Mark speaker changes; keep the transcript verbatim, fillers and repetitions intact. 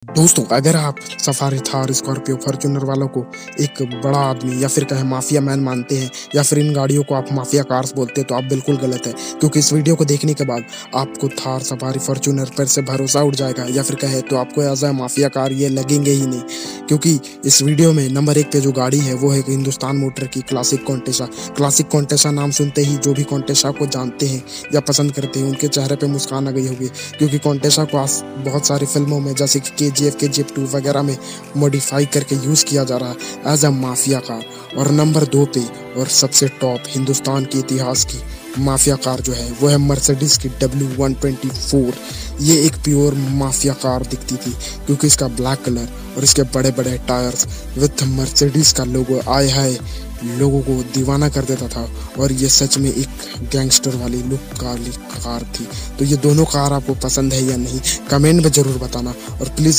Speaker 1: दोस्तों, अगर आप सफारी, थार, स्कॉर्पियो, फॉर्च्यूनर वालों को एक बड़ा आदमी या फिर कहें माफिया मैन मानते हैं या फिर इन गाड़ियों को आप माफिया कार्स बोलते हैं तो आप बिल्कुल गलत है। क्योंकि इस वीडियो को देखने के बाद आपको थार, सफारी, फॉर्च्यूनर पर से भरोसा उठ जाएगा या फिर कहे तो आपको एज अ माफिया कार ये लगेंगे ही नहीं। क्योंकि इस वीडियो में नंबर एक पे जो गाड़ी है वो है हिंदुस्तान मोटर की क्लासिक कॉन्टेसा। क्लासिक कॉन्टेसा नाम सुनते ही जो भी कॉन्टेसा को जानते हैं या पसंद करते हैं उनके चेहरे पे मुस्कान आ गई होगी। क्योंकि कॉन्टेसा को बहुत सारी फिल्मों में जैसे कि के जी एफ, के जी एफ टू वगैरह में मॉडिफाई करके यूज़ किया जा रहा है एज अ माफिया कार। और नंबर दो पे और सबसे टॉप हिंदुस्तान के इतिहास की माफिया कार जो है वो है मर्सिडीज की डब्ल्यू वन ट्वेंटी फोर। ये एक प्योर माफिया कार दिखती थी क्योंकि इसका ब्लैक कलर और इसके बड़े बड़े टायर्स विथ मर्सिडीज का लोगो आए हाय लोगों को दीवाना कर देता था। और ये सच में एक गैंगस्टर वाली लुक वाली कार थी। तो ये दोनों कार आपको पसंद है या नहीं, कमेंट में जरूर बताना। और प्लीज